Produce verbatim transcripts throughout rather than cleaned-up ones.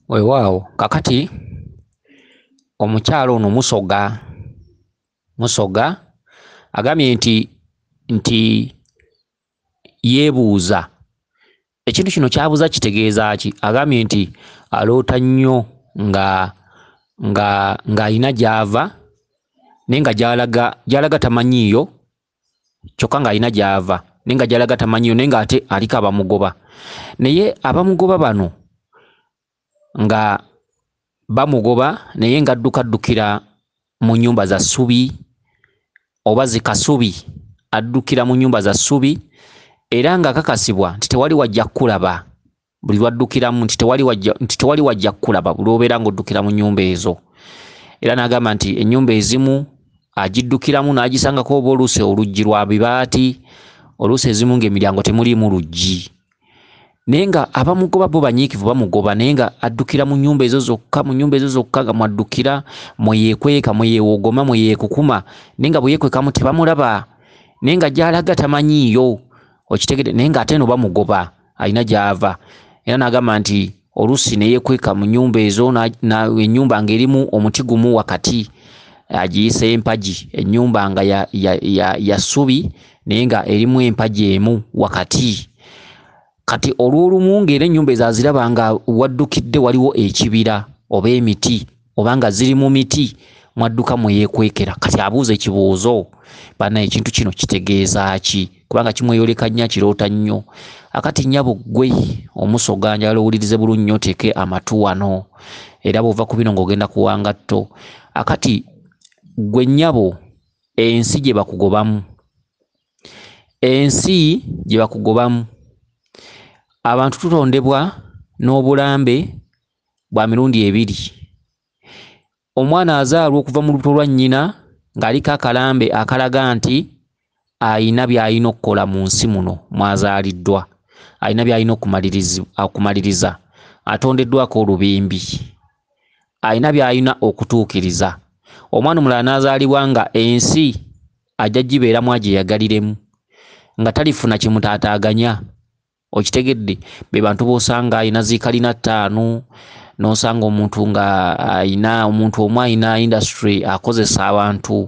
Weewaawo kakati omukyalo ono musoga musoga agambye nti nti yeebuuza ekintu kino kyabuuza kitegeeza ki. Agambye nti aloota nnyo nga nga ng'alina gy'ava naye nga gy'alaga gy'alaga tamanyiiyo, kyokka ng'alina gy'ava naye nga gy'alaga tamanyiiyo, naye ng'ate aliko abamugoba. Naye abamugoba bano nga bamugoba naye ng'adduka addukira mu nnyumba za ssubi oba zikasubi, addukira mu nnyumba za ssubi era ng'akakasibwa nti tewali wajja kulaba buli lwaddukiramu, nti tewali wajja nti tewali wajja kulaba buli obeera ng'oddukira mu nnyumba ezo. Era n'agamba nti ennyumba ezimu agiddukiramu n'agisangako oba oluusi oluggi lwa bibaati, oluusi ezimu ng'emiryango temuliimu luggi. Naye nga abamugoba bo banyiikivu, bamugoba naye nga addukira mu nnyumba ezo zokka, mu nnyumba ezo zokka nga mwaddukira mwe yeekweka, mwe yeewogoma, mwe yeekukuma, naye nga bwe yeekwekamu tebamulaba, naye nga gy'alaga tamanyiiyo, okitegedde, naye ng'ate no bamugoba alina gy'ava. Era n'agamba nti oluusi ne yeekweka mu nnyumba ezo, ennyumba ng'erimu omuti gumu wakati agiyisa empagi, ennyumba nga ya, ya, ya, ya ssubi naye nga erimu empagi emu wakati. Kati olw'olumu ng'era ennyumba ezo aziraba nga waddukidde waliwo ekibira oba emiti oba nga ziri mu miti mwadduka mwe yeekwekera. Kati abuuza ekibuuzo, bana ekintu kino kitegeeza ki? Kubanga kimweyoleka nnyo, akiroota nnyo. Akati nnyabo ggwe omusoga njagala owulirize bulungi nnyo, oteeke amatu wano era bw'ova ku bino ng'ogenda kuwanga tto. Akati ggwe nnyabo, ensi gye bakugobamu, ensi gye bakugobamu, abantu tutondebwa n'obulambe bwa mirundi ebiri. Omwana azaalwa okuva mu lubuto lwa nnyina ng'aliko akalambe akalaga nti ayina by'alina okukola mu nsi muno mwazaaliddwa, ayina by'alina okumaliriza, atondeddwako olubimbi, ayina by'alina okutuukiriza. Omwana omulala n'azaalibwa nga ensi ajja gibeeramu agyeyagaliremu, nga talifuna kimutaataaganya. Okitegedde, be bantu b'osanga ayina ziikalina ttaano, n'osanga omuntu nga ayina omuntu omu ayina industry akozesa abantu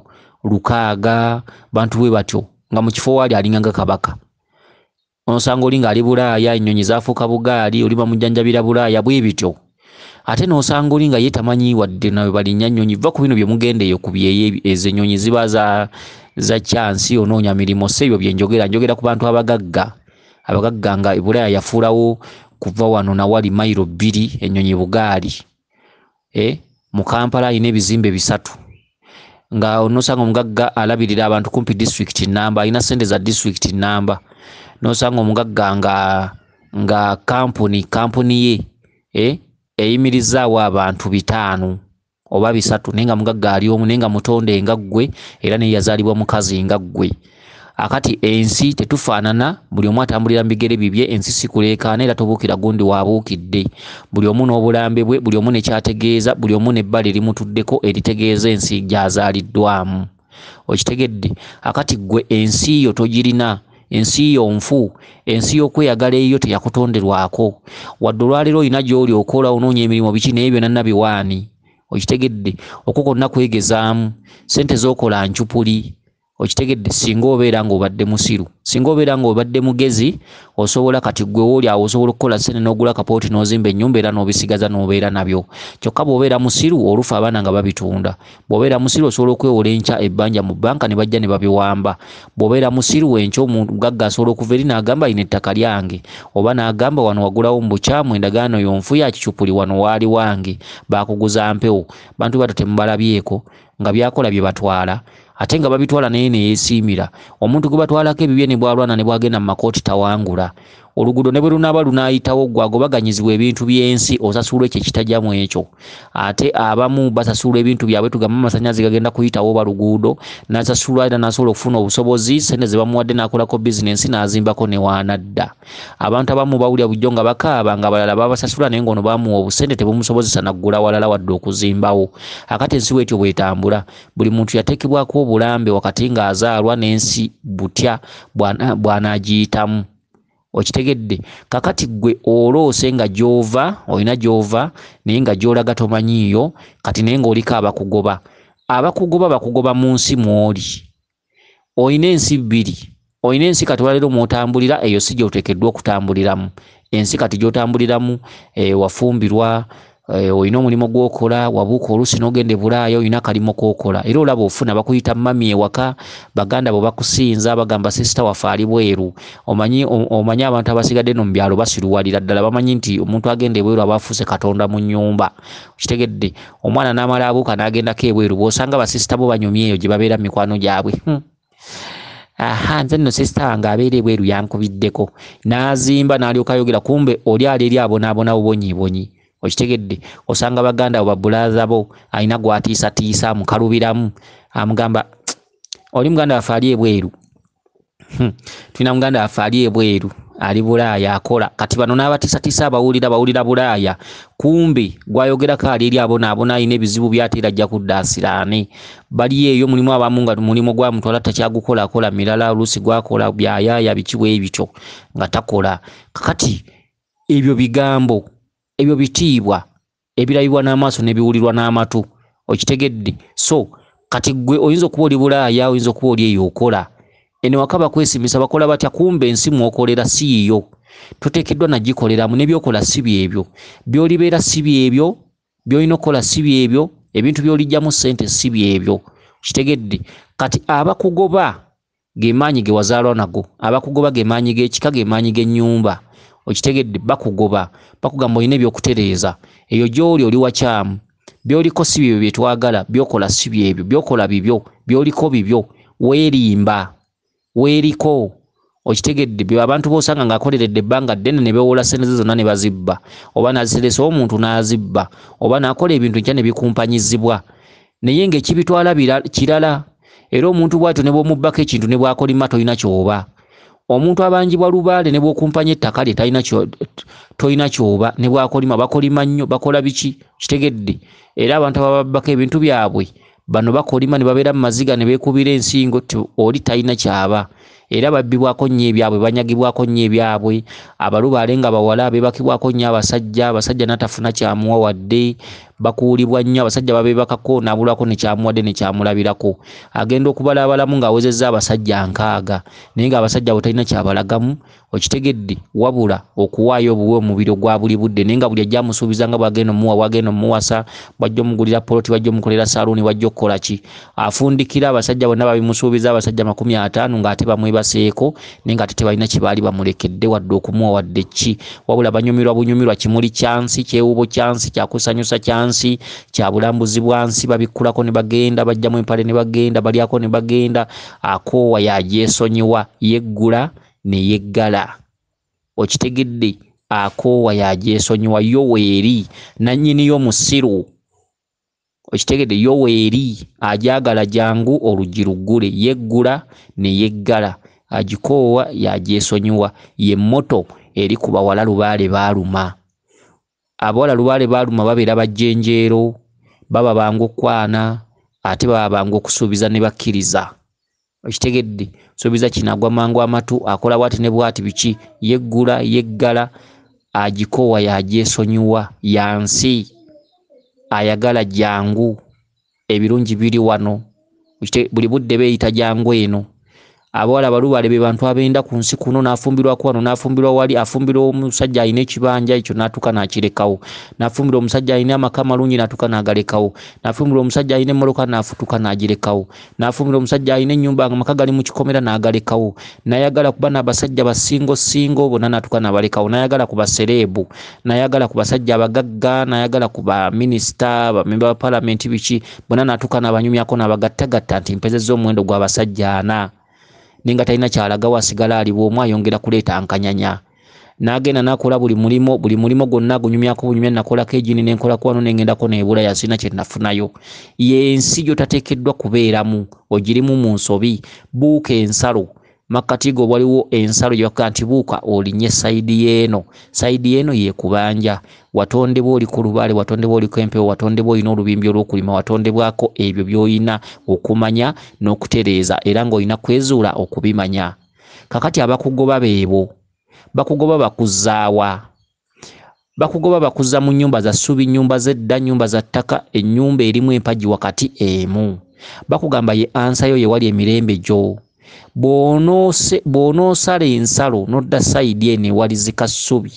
lukaaga, bantu bwe batyo, nga mu kifo waali alinga nga kabaka. N'osanga oli ng'ali Bulaaya, ennyonyi zaafuuka bugaali, oli bamujjanjabira Bulaaya, bwe bityo. Ate n'osanga oli nga ye tamanyi wadde nawe balinnya nnyonyi. Va ku bino bye mugendeeyo ku byeyo, ezo ennyonyi ziba za za kyansi, onoonya mirimo. Si ebyo bye njogera, njogera ku bantu abagagga. Abagagga nga Bulaaya yafuulawo kuva wano na wali mayiro bbiri ennyonyi bugaali. Eh, mu Kampala ayina ebizimbe bisatu. Nga onosanga omugagga alabirira abantu kumpi district namba, ayina ssente za district namba. N'osanga omugagga nga nga kampuni kampuni ye eh eyimirizaawo abantu bitaano oba bisatu, naye nga mugagga ali omu, naye nga mutonde nga ggwe era naye yazaalibwa mukazi nga ggwe. Akati ensi tetufaanana, buli omu atambulira mu bigere bibye, ensi si kuleekaana era tobuukira gundi waabuukidde. Buli omu n'obulambe bwe, buli omu ne kyategeeza, buli omu n'ebbala erimutuddeko eritegeeza ensi gy'azaaliddwamu. Okitegedde? Akati ggwe ensi yo togirina, ensi yo nfu, ensi y'okweyagala eyo teyakutonderwako. Wadde olwaleero olina gy'oli okola onoonya emirimu biki, naye byonna nabiwaani. Okitegedde? Okwo kwonna kwegezaamu, ssente z'okola ncupuli. Okitegedde? Singa obeera ng'obadde musiru, singa obeera ng'obadde mugezi, osobola kati ggwe wooli awo osobola okukola ssente n'ogula kapooti n'ozimba ennyumba era n'obisigaza n'obeera nabyo. Kyokka bw'obeera musiru olufa abaana nga babitunda. Bw'obeera musiru osobola okwewola enkya ebbanja mu bbanka ne bajja ne babiwamba. Bw'obeera musiru enkya omugagga asobola okuva eri n'agamba ayina ettaka lyange, oba n'agamba wano wagulawo mu bukyamu endagaano yonfu ya kicupuli wano waali wange, baakuguza mpewo. Bantu bato temubalabyeko nga byakola bye batwala, ate nga babitwala naye ne yeesiimira. Omuntu gwe batwalako ebibye ne bwalwana ne bwagenda mu makooti tawangula. Oluguudo ne bwe lunaaba lunaayitawo gwe agobaganyizibwa ebintu by'ensi osasulwa ekyo ekitajjamu ekyo. Ate abamu basasulwa ebintu byabwe, tugamba amasannyalaze gagenda kuyitawo oba luguudo, n'asasulwa era n'asobola okufuna obusobozi, ssente ze bamuwadde n'akolako bizinensi n'azimbako ne waanadda. Abantu abamu bawulira bujjo nga bakaaba nga balala babasasula naye ng'ono bamuwa obusente tebumusobozesa naggula walala wadde okuzimbawo. Akati ensi bw'etyo bw'etambula, buli muntu yateekebwako obulambe wakati ng'azaalwa n'ensi butya bw'anaagiyitamu. okitegedde kakati gwe oloose nga gyova olina gyova naye nga gyolaga tomanyiiyo kati naye ng'oliko abakugoba abakugoba bakugoba mu nsi mw'oli olina ensi bbiri olina ensi kati olwaleero mw'otambulira eyo si gy'oteekeddwa okutambuliramu ensi kati gy'otambuliramu e, wafumbirwa e, olina omulimu gw'okola wabuuka oluusi n'ogenda e Bulaaya olina akalimo k'okola era olaba ofuna bakuyita mami ewaka baganda bo bakusinza bagamba sisita waffe ali bweru omanyi omanyi abantu abasigadde no mu byalo basiruwalira ddala bamanyi nti omuntu agenda ebweru aba afuuse katonda mu nnyumba kitegedde omwana n'amala abuuka n'agendako ebweru bw'osanga basisita bo banyumye eyo gye babeera mu mikwano gyabwe hmm. aha nze nno sisita wange abeera ebweru yankubiddeko n'azimba n'alyoka ayogera kumbe oli ali eri abonaabona bubonyibonyi okitegedde osanga baganda bo babulaaza bo alina gwatiisatiisa amukalubiramu amugamba oli muganda waffe ali ebweru hmm. tulina muganda waffe ali ebweru ali Bulaaya akola kati bano n'abatiisatiisa abawulira bawulira Bulaaya kumbe gwayogerako ali eri abonaabona alina ebizibu by'ateera ajja kuddaasiraane bali eyo mulimu abamu nga mulimu gwamutwala takyagukola akola mirala oluusi gwakola byayaaya biki bwe bityo nga takola kakati ebyo bigambo ebyo bitiibwa ebirabibwa n'amaaso n'ebiwulirwa n'amatu okitegedde so kati gwe oyinza okuba oli Bulaaya oyinza okuba oli eyo okola ene wakaba kwesimisa bakola batya kumbe ensi mwokolera si iyo toteekeddwa nagikoleramu nebyokola si byebyo byolibeera si byebyo byolina okukola si byebyo ebintu byolijjamu ssente si byebyo kitegedde kati abakugoba ge maanyi ge wazaalwa nago abakugoba ge maanyi g'ekika ge maanyi g'ennyumba okitegedde bakugoba bakugamba olina ebyokutereeza eyo gy'oli oli wakyamu byoliko si byebyo byetwagala byokola si byebyo byokola bibyo byoliko bibyo weerimba weeriko okitegedde byo abantu bosanga ng'akoleredde ebbanga ddene ne beewola ssente ze zonna ne bazibba oba n'aziteresa omuntu n'azibba oba n'akola ebintu nkya ne bikumpanyizibwa naye ng'ekibitwala kirala era omuntu bw'atyo ne bw'omubbako ekintu ne bw'akolima tolina kyoba omuntu abanjibwa lubaale ne bw'okumpanya ettaka lye tolina kyoba ne bw'akolima bakolima nnyo bakola biki kitegedde era abantu abababbako ebintu byabwe bano bakolima ne babeera mu maziga ne beekubira ensingo oli talina kyaba era babbibwako nnyo ebyabwe banyagibwako nnyo ebyabwe abalubaale nga bawala beebakibwako nnyo abasajja abasajja n'atafuna kyamuwa wadde bakuulibwa nnyo abasajja babeebakako n'abulwako ne kyamuwadde ne kyamulabirako agenda okubalaabalamu ng'awezezza abasajja nkaaga naye ng'abasajja bo talina kyabalagamu okitegedde wabula okuwaayo obuwe omubiri ogwa buli budde naye nga buli ajja amusuubiza nga bwagenda omuwa bwagenda omuwasa bwajja omugulira poloti bwajja omukolera saluuni bwajja okukola ki afundikira abasajja bonna babimusuubiza abasajja makumi ataano ng'ate bamwebaseeko naye ng'ate tebalina kye baali bamulekedde wadde okumuwa wadde ki wabula banyumirwa bunyumirwa kimuli kyansi kyewuubo kyansi kyakusanyusa kyansi kya bulambuzi bwansi babikkulako ne bagenda bajjamu empale ne bagenda balyako ne bagenda akoowa yagyesonyiwa yeggula ne yeggala okitegedde akoowa yagyesonyiwa yo weeri nannyini yo musiru okitegedde yo weeri agyagala jangu oluggi luggule yeggula ne yeggala agikoowa yagyesonyiwa ye mmoto eri ku bawala lubaale baaluma abawala lubaale baaluma babeera bajjenjeero baba bangu okwana ate baba bangu okusuubiza ne bakkiriza okitegedde suubiza kinagwa mangu amatu akola bwati ne bwati biki yeggula yeggala agikoowa yagyesonyiwa yansi ayagala jangu ebirungi biri wano buli budde beeyita jangu eno abawala balubaale be bantu abenda ku nsi kuno n'afumbirwako wano n'afumbirwa wali afumbirwa omusajja alina ekibanja ekyo n'atuuka n'akirekawo n'afumbirwa omusajja alina amaka malungi n'atuuka n'agalekawo n'afumbirwa omusajja alina emmoloka n'afutuka n'agirekawo n'afumbirwa omusajja alina ennyumba amaka gali mu kikomera n'agalekawo n'ayagala kuba n'abasajja basingo singo bonna n'atuuka n'abalekawo n'ayagala ku basereebu n'ayagala ku basajja abagagga n'ayagala ku baminisita bamemba ba palamenti biki bonna n'atuuka n'abanyumyako n'abagattagatta nti mpezezza omuwendo gw'abasajja ana ninga talina kyalaga wasigala ali bw'omu ayongera kuleeta nkanyanya n'agenda n'akola buli mulimo buli mulimo gwonna gunyumyako bunyumya nakolako egini n'enkolako wano n'engendako n'ebula yasina kye nafunayo yensi gyotateekeddwa kubeeramu ogirimu mu nsobi buuka ensalo makkati go waliwo ensalo gyokka nti buuka olinye sayidi y'eno sayidi y'eno yeekubanja watondebwa oli ku lubaale watondebwa oli ku empewo watondebwa olina olubimbi olw'okulima watondebwako ebyo by'olina okumanya n'okutereeza era ng'olina kwezuula okubimanya kakati abakugoba beebo bakugoba bakuzaawa. Bakugoba bakuza mu nnyumba za ssubi, nnyumba z'edda, nnyumba za ttaka, ennyumba erimu empagi wakati emu. Bakugamba ye ansayo ye wali emirembe gyo. Bw'onoosala ensalo n'odda sayidi eno ewali zikassubi,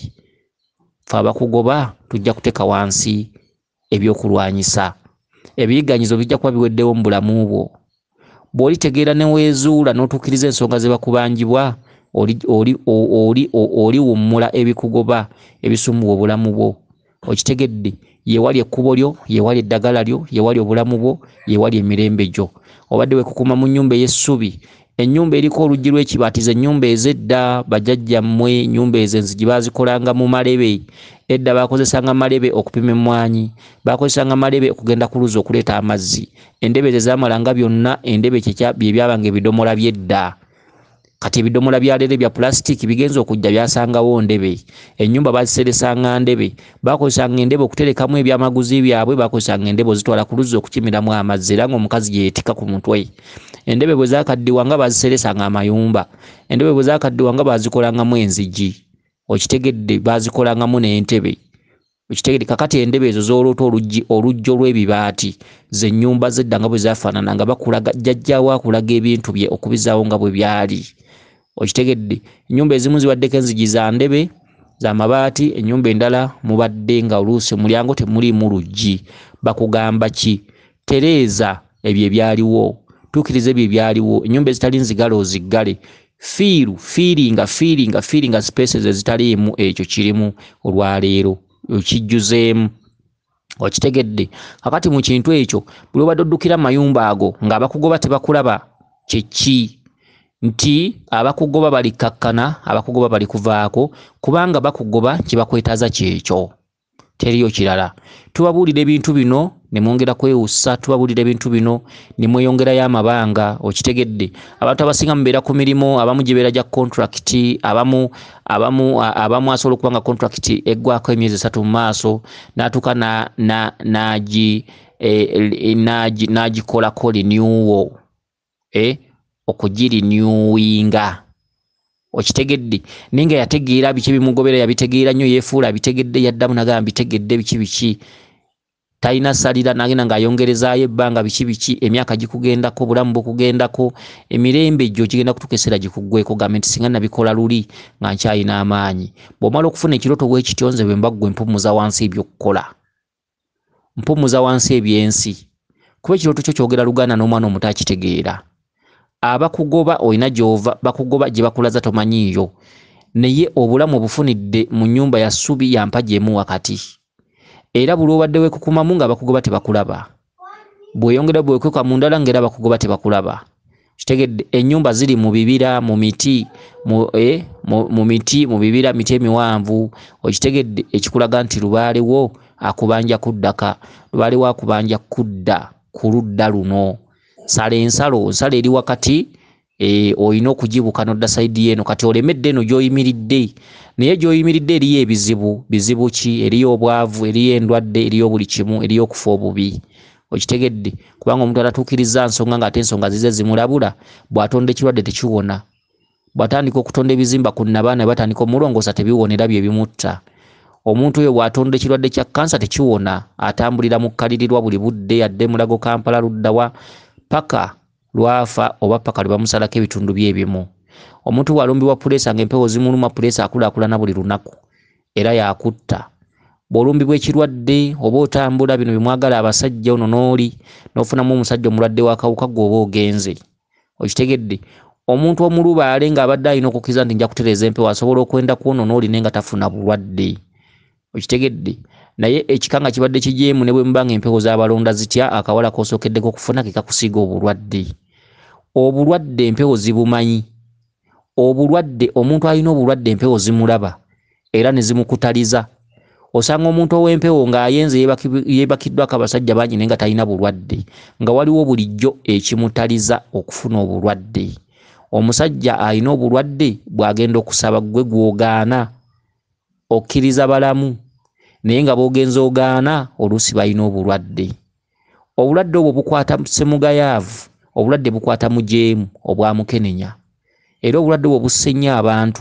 fe abakugoba tujja kuteeka wansi ebyokulwanyisa. Ebiyiganyizo bijja kuba biweddewo mu bulamu bwo. Bw'olitegeera ne weezuula n'otuukiriza ensonga ze bakubangibwa, oli oli oli oli wummula ebikugoba ebisumbuwa obulamu bwo. Okitegedde, ye wali ekkubo lyo, ye wali eddagala lyo, ye wali obulamu bwo, ye wali emirembe gyo. Obadde weekukuma mu nnyumba ey'essubi, ennyumba eriko oluggi lw'ekibaatizo, ennyumba ez'edda bajjajjammwe, ennyumba ezo enzigi baazikolanga mu malebe. Edda baakozesanga malebe okupima emmwanyi, baakozesanga malebe okugenda ku luzzi okuleeta amazzi. Endebe ze zaamalanga byonna, endebe bye byabanga ebidomola by'edda. Kati ebidomola bya leero bya plastic bigenza okujja byasangawo ndebe. Ennyumba baziseresanga ndebe. Baakozesanga endebe okuterekamu ebyamaguzi byabwe, baakozesanga endebe ozitwala ku luzzi okukimiramu amazzi era ng'omukazi yeetika ku mutwe. Endebe bwe zaakaddiwanga baziseresanga amayumba. Endebe bwe zaakaddiwanga baazikolangamu enzigi. Okitegedde, baazikolangamu n'entebe. Okitegedde, kakati endebe ezo z'oloota oluggi oluggi olw'ebibaati z'ennyumba z'edda nga bwe zaafaanana nga bakulaga jjajjaawo akulaga ebintu bye okubizaawo nga bwe byali. Okitegedde, ennyumba ezimu zibaddeko enzigi za ndebe za mabaati, ennyumba endala mubadde nga oluusi mulyango temuliimu luggi. Bakugamba ki? Tereeza ebyo ebyaliwo, tuukiriza ebyo ebyaliwo. Ennyumba ezitali nzigale oziggale. Fiiru fiiringa fiiringa fiiringa spaces ezitaliimu ekyo kirimu olwaleero okijjuzeemu. Okitegedde, kakati mu kintu ekyo buli obadde oddukira mayumba ago ng'abakugoba tebakulaba kye ki? Nti abakugoba bali kakkana, abakugoba bali kuvaako, kubanga bakugoba kye bakwetaaza kyekyo, teriyo kirala. Tubabuulira ebintu bino ne mwongera kwewussa, tubabuulira ebintu bino ne mweyongerayo amabanga. Okitegedde, abantu abasinga mubeera ku mirimu, abamu gibeera gya contract, abamu abamu abamu asobola okuba nga contract eggwako emyezi esatu mu maaso n'atuuka n'agikolako renewal, eh okugirinewinga. Okitegedde, naye nga yategeera biki bimugobera, yabitegeera nnyo, yeefuula abitegedde, yaddamu nagamba bitegedde biki biki. Talina salira, nagenda ng'ayongerezaayo ebbanga biki biki, emyaka gikugendako, obulamu bukugendako, emirembe gyo gigenda kutuuka ekiseera gikuggweko, gambe nti singa nabikola luli nga nkyalina amaanyi. Bw'omala okufuna ekirooto bwekityo, nze bwe mba ggwe mpumuza wansi ebyokukola, mpumuza wansi ebyensi, kuba ekirooto kyo kyogera Luganda n'omwana omuto akitegeera. Abakugoba olina gy'ova, bakugoba gye bakulaza tomanyiiyo, naye obulamu obufunidde mu nnyumba ya ssubi ya mpagi emu wakati. Era buli obadde weekukumamu nga bakugoba tebakulaba. Bweyongera bwekuka mu ndala ng'era bakugoba tebakulaba. Kitegedde, ennyumba ziri mu bibira, mu miti, mu eh mu, mu miti, mu bibira, miti emiwanvu. Okitegedde, ekikulaga nti lubaalewo akubanja kuddaka, lubaalewo akubanja kudda ku ludda luno. Sala ensalo, nsalo eri wakati, eh olina okugibuka n'odda sayidi eno, kati olemedde eno gy'oyimiridde. Naye gy'oyimiridde eriyo ebizibu, bizibu ki? Eriyo obwavu, eriyo endwadde, eriyo buli kimu, eriyo okufa obubi. Okitegedde, kubanga omuntu atatuukiriza nsonga ng'ate ensonga zize zimulabula, bw'atonda ekirwadde tekiwona. Bw'atandika okutonda ebizimba ku nnabaana batandika omulongoosa tebiwonera bye bimutta. Omuntu oyo bw'atonda ekirwadde kya kansa tekiwona, atambulira mu kkalirirwa buli budde, yadde Mulago Kampala luddawa, paka lwafa oba paka lwe bamusalako ebitundu byebimu. Omuntu bw'alumbibwa puleesa ng'empewo zimuluma, puleesa akulaakulana buli lunaku era yakutta. Bw'olumbibwa ekirwadde oba otambula, bino bimwagala abasajja, ono n'oli n'ofunamu omusajja omulwadde w'akawuka gw'oba ogenze. Okitegedde, omuntu omulubaale ng'abadde alina okukkiriza nti nja kutereeza empewo, asobola okwenda kwono n'oli naye nga tafuna bulwadde. Okitegedde, naye ekikanga kibadde kijeemu ne bwe mubanga empewo z'abalonda zitya, akawala k'osookeddeko okufuna ke kakusiiga obulwadde. Obulwadde empewo zibumanyi. Obulwadde, omuntu alina obulwadde empewo zimulaba era ne zimukutaliza. Osanga omuntu ow'empewo ng'ayenze yeebakiddwako abasajja bangi naye nga talina bulwadde, nga waliwo bulijjo ekimutaliza okufuna obulwadde. Omusajja alina obulwadde bw'agenda okusaba ggwe gw'ogaana okkiriza balamu, naye nga bw'ogenza ogaana oluusi balina obulwadde. Obulwadde obwo bukwata ssemugayaavu, obulwadde bukwata mujeemu obwa mukenenya, era obulwadde obwo busse nnyo abantu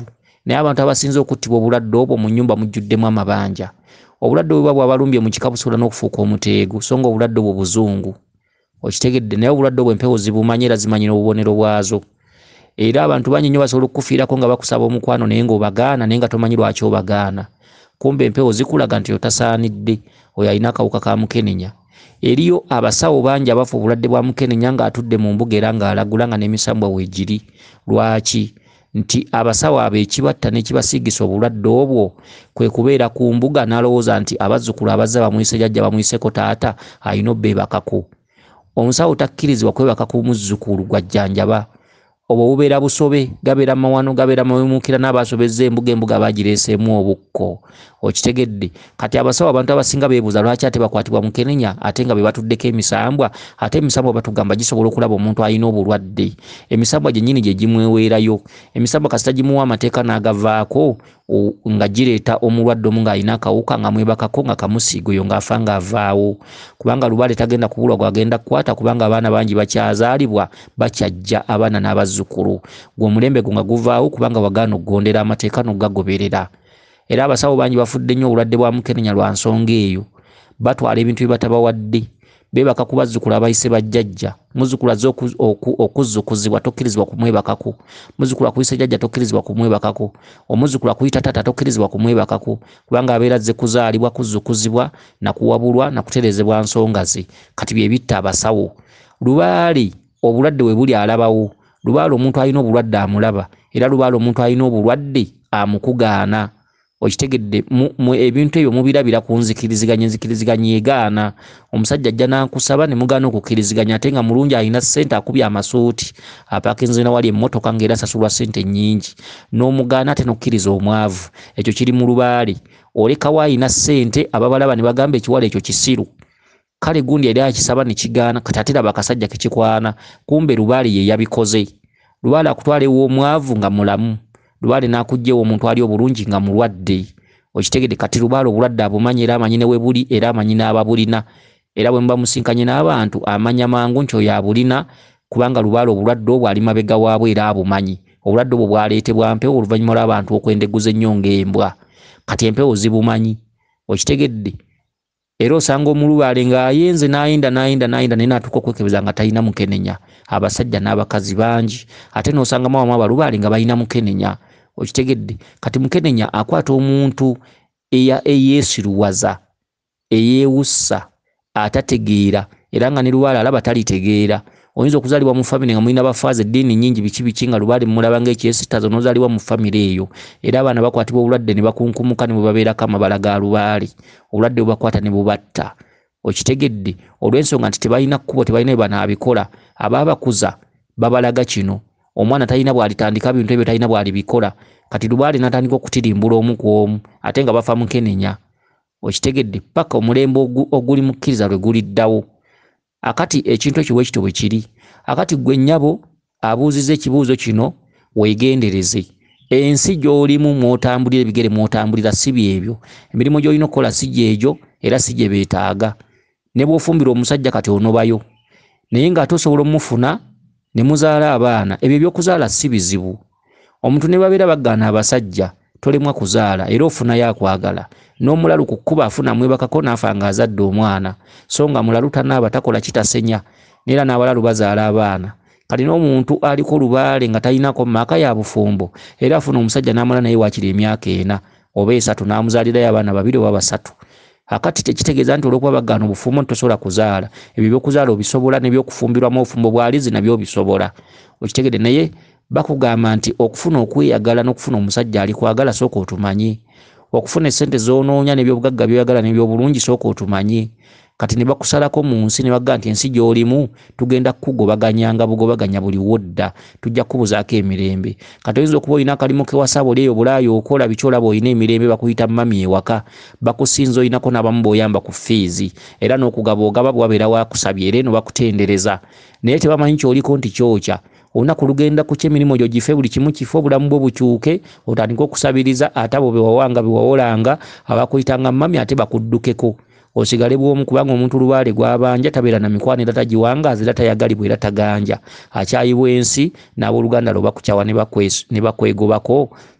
naye abantu abasinze okuttibwa obulwadde obwo mu nnyumba mujjuddemu amabanja. Obulwadde obwo bwabalumbye mu kika busobola n'okufuuka omuteegu so nga obulwadde obwo buzungu. Okitegedde naye obulwadde obwo empewo zibumanyi era zimanyi n'obubonero bwazo. Era abantu bangi nnyo basobola okukufiirako nga bakusaba omukwano naye ng'obagaana naye nga tomanyi lwaki obagaana. Kumbe empewo zikulaga nti otasaanidde oyo alina akawuka ka mukenenya. Eriyo abasawo bangi abafa obulwadde bwa mukenenya ng'atudde mu mbuga era ng'alagula nga n'emisambwa weegiri. Lwaki? Nti abasawo abo ekibatta n'ekibasiigisa obulwadde obwo kwe kubeera ku mbuga n'alowooza nti abazzukulu abazza bamuyise jjajja bamuyiseko taata alina obbeebakako. Omusawo takkirizibwa kwebaka ku muzzukulu gwajjanjaba. Obwo bubeera busobe, gabeera mawano, gabeera mawemuukira n'abaasobezza embuga embuga baagireeseemu obukko. Okitegedde kati abasawo abantu abasinga beebuuza lwaki ate bakwatibwa mukenenya ate nga be batuddeko emisambwa, ate emisambwa batugamba gisobola okulaba omuntu alina obulwadde. Emisambwa gyennyini gye gimweweerayo. Emisambwa kasita gimuwa amateeka n'agavaako nga gireeta omulwadde omu ng'alina akawuka nga mwebakako nga kamusiiga oyo ng'afa ng'avaawo. Kubanga lubaale tagenda kubulwa gwagenda kukwata kubanga abaana bangi bakyazaalibwa bakyajja abaana n'abazzukulu. Gwe omulembe gwo nga guvaawo kubanga wagaana okugondera amateeka n'ogagoberera. Era abasawo bangi bafudde nnyo obulwadde bwa mukenenya lwa nsonga eyo. Batwala ebintu bye batabawadde. Beebaka ku bazzukulu abayise bajjajja. Muzzukulu azze okuzzukuzibwa tokkirizibwa kumwebakako. Muzzukulu akuyise jjajja tokkirizibwa kumwebakako. Omuzzukulu akuyita taata tokkirizibwa kumwebakako kubanga abeera azze kuzaalibwa, kuzzukuzibwa, nakuwabulwa, nakutereezebwa nsonga ze. Kati bye bitta abasawo. Lubaale obulwadde we buli alabawo. Lubaale omuntu alina obulwadde amulaba. Era lubaale omuntu alina obulwadde amukugaana. Okitegedde mu ebintu ebyo mubirabira ku nzikiriziganya nzikiriziganya egaana. Omusajja ajja n'akusaba ne mugaana okukkiriziganya ate nga mulungi alina ssente akubye amasuuti apaakinze na wali emmotoka ng'era asasulwa ssente nnyingi n'omugaana ate n'okkiriza omwavu. Ekyo kiri mu lubaale. Olekawo alina ssente ababalaba ne bagamba ekiwala ekyo kisiru. Kale gundi yali akisaba ne kigaana kati ate laba akasajja ke kikwana. Kumbe lubaale ye yabikoze. Lubaale akutwala ew'omwavu nga mulamu. Lubaale n'akugjewo omuntu ali obulungi nga mulwadde. Okitegedde kati lubaale obulwadde abumanyi era amanyi ne we buli era amanyi n'ababulina. Era bwe muba musinkanye n'abantu amanya mangu nti oyo abulina kubanga lubaale obulwadde obwo ali mabega waabwe era abumanyi. Obulwadde obwo bwaleetebwa mpewo oluvannyuma lw'abantu okwendeguza ennyo ng'embwa. Kati empewo zibumanyi. Okitegedde era osanga omulubaale ng'ayenze n'ayinda n'ayinda n'ayinda naye n'atuuka okwekebeza nga talina mukenenya. Abasajja n'abakazi bangi ate n'osanga mawamu abalubaale nga balina mukenenya. Okitegedde kati mukenenya akwata omuntu eyeesiruwaza, eyeewussa, atategeera era nga ne lubaale alaba talitegeera. Oyinza okuzaalibwa mu famire nga mulina bafaaza eddiini nnyingi biki biki nga lubaale mulaba ng'ekyesitazo n'ozaalibwa mu famire eyo era abaana bakwatibwa obulwadde ne bakunkumuka ne bwe babeerako amabala ga lubaale. Obulwadde bubakwata ne bubatta. Okitegedde olw'ensonga nti tebalina kkubo, tebalina bye banaabikola. Abaabakuza babalaga kino. Omwana talina bw'alitandika bintu ebyo, talina bw'alibikola. Kati lubaale n'atandika okutirimbula omu ku omu ate nga bafa mukenenya. Okitegedde paka omulembe oguli mukkiriza lwe guliddawo. Akati ekintu ekyo bwe kityo bwe kiri. Akati gwe nnyabo abuuzizza ekibuuzo kino weegendereze. Ensi gy'olimu mw'otambulira, ebigere mw'otambulira si byebyo. Emirimu gy'olina okukola si gyegyo era si gye beetaaga. Ne bw'ofumbira omusajja kati onobayo. Naye ng'ate osobola omufuna ne muzaala abaana. Ebyo eby'okuzaala si bizibu. Omuntu ne babeera baggaana abasajja tolemwa kuzaala era ofunayo akwagala. N'omulalu ku kkuba afuna mwebakako n'afa ng'azadde omwana. So nga mulalu tanaaba takola kitasenya n'era n'abalalu bazaala abaana. Kati n'omuntu aliko lubaale nga talinako maka ya bufumbo era afuna omusajja n'amala naye waakiri emyaka ena oba esatu n'amuzaalirayo abaana babiri oba basatu. Akati tekitegeeza nti olw'okuba baggaana obufumbo tosobola kuzaala. Ebyo by'okuzaala obisobola n'ebyokufumbirwamu obufumbo bwalizi nabyo obisobola. Okitegedde naye bakugamba nti okufuna okweyagala n'okufuna omusajja ali kwagala sooka otumanye. Okufuna essente zoonoonya n'ebyobugagga byoyagala n'ebyobulungi sooka otumanye. Kati ne bakusalako mu nsi ne bagamba nti ensi gy'olimu tugenda kukugobaganyanga bugobaganya buli wodda. Tujja kukubuzaako emirembe. Kati oyinza okuba olina akalimu kewasaba oli eyo bulaayo okola biki olaba olina emirembe bakuyita mami ewaka. Bakusinza olinako n'abamu b'oyamba ku fiizi era n'okugaba ogaba bwabeera waakusabye era eno bakutendereza. Naye tebamanyi ky'oliko nti kyokya. Olunaku lugenda ku ky'emirimu gyo gife buli kimu kife obulamu bwo bukyuke otandike okusabiriza ate abo bewawanga bewawolanga abakuyitanga mami ate bakuddukeko. Osigale bw'omu kubanga omuntu lubaale gw'abanja tabeera na mikwano era tagiwangaaza era tayagalibwa era tagaanja. Akyayibwa ensi n'abooluganda lwe bakukyawa ne bakwegobako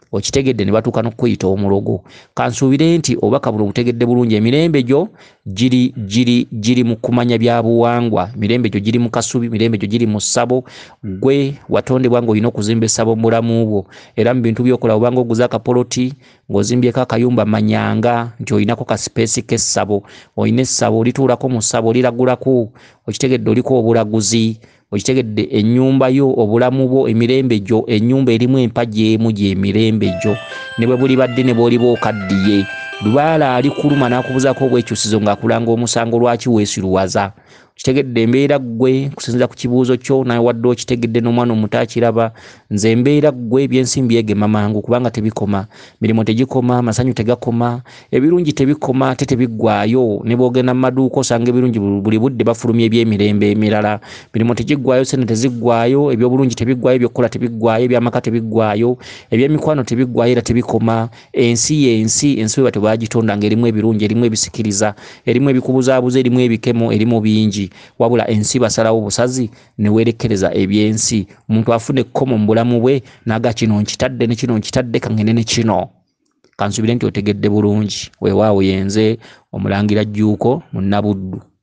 okitegedde ne batuuka n'okuyita omulogo. Kansuubire nti obaka buno butegedde bulungi. Emirembe gyo giri giri giri mu kumanya bya buwangwa, emirembe gyo giri mu kasubi, emirembe gyo giri mu ssabo. Gwe watondebwa ng'olina okuzimba essabo mu bulamu bwo, era mu bintu by'okola obanga oguza akapoloti ng'ozimbyeko akayumba manyanga nti olinako ka sipeesi k'essabo, olina essabo olituulako mu ssabo oliragulako, okitegedde oliko obulaguzi, okitegedde ennyumba yo obulamu bwo emirembe gyo, ennyumba erimu empagi emu gy'emirembe gyo, ne bwe buli badde ne bw'oliba okaddiye. Lubaala ali kuluma n'akubuzaako obwekyusizo ng'akulanga omusango lwaki weesiruwaza. Kitegedde embeera ggwe kusinziira ku kibuuzo kyo naye wadde okitegedde n'omwana omuto akiraba, nze embeera ggwe ebyensimbi byegema mangu kubanga tebikoma, mirimu tegikoma, masanyu tegakoma, ebirungi tebikoma ate tebiggwaayo. Ne bw'ogenda mu maduuka osanga ebirungi buli budde bafulumya eby'emirembe emirala, mirimu tegiggwaayo, ssente teziggwaayo, ebyobulungi tebiggwaayo, ebyokkola tebiggwaayo, ebyamaka tebiggwaayo, ebyemikwano tebiggwaayo era tebikoma. Ensi y'ensi, ensi bwe bagitonda ng'erimu ebirungi, erimu ebisikiriza, erimu ebikubuzaabuza, erimu ebikemo, erimu bingi. Wabula ensi basalawo busazi ne weerekereza ebyensi. Omuntu afune ekkomo mu bulamu bwe naga kino nkitadde ne kino nkitadde kangende ne kino. Kansuubire nti otegedde bulungi. Weewaawo yenze Omulangira Jjuuko Munnabuddu.